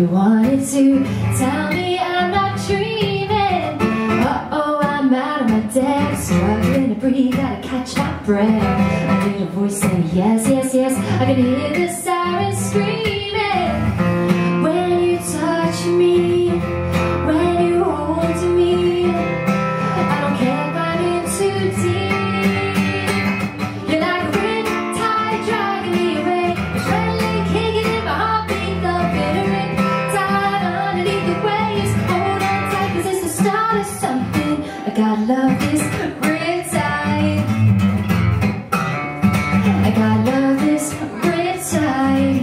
you wanted to tell me I'm not dreaming. Uh-oh, I'm out of my depth, struggling to breathe, gotta catch my breath. I hear a voice saying yes, yes, yes. I can hear the sirens screaming. When you touch me, when you hold me, I don't care if I'm in too deep. You're like a riptide dragging me away, adrenaline kicking in my heartbeat, the bitter riptide underneath the waves. Hold on tight, 'cause it's the start of something. I gotta love this riptide. I gotta love this riptide.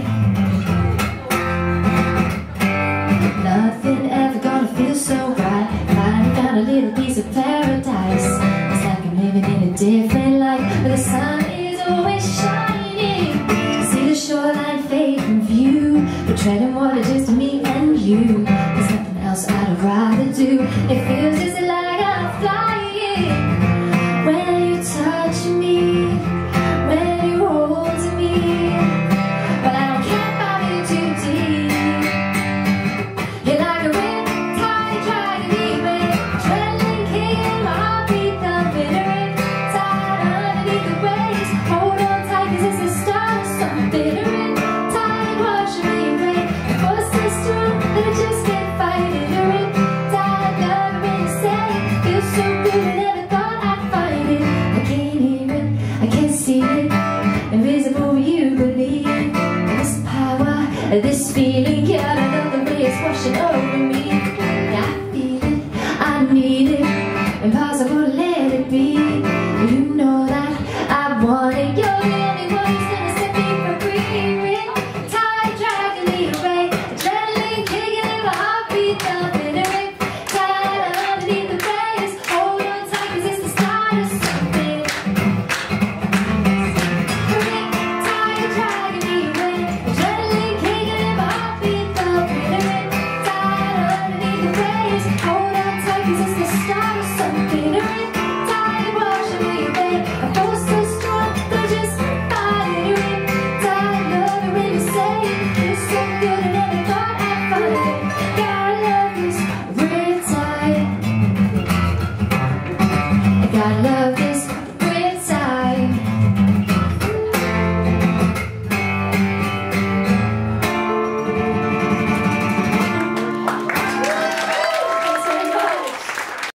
Nothing ever gonna feel so right. Finally found a little piece of paradise. It's like I'm living in a different life, where the sun is always shining. See the shoreline fade from view, but treading water just me and you. There's nothing else I'd rather do. It feels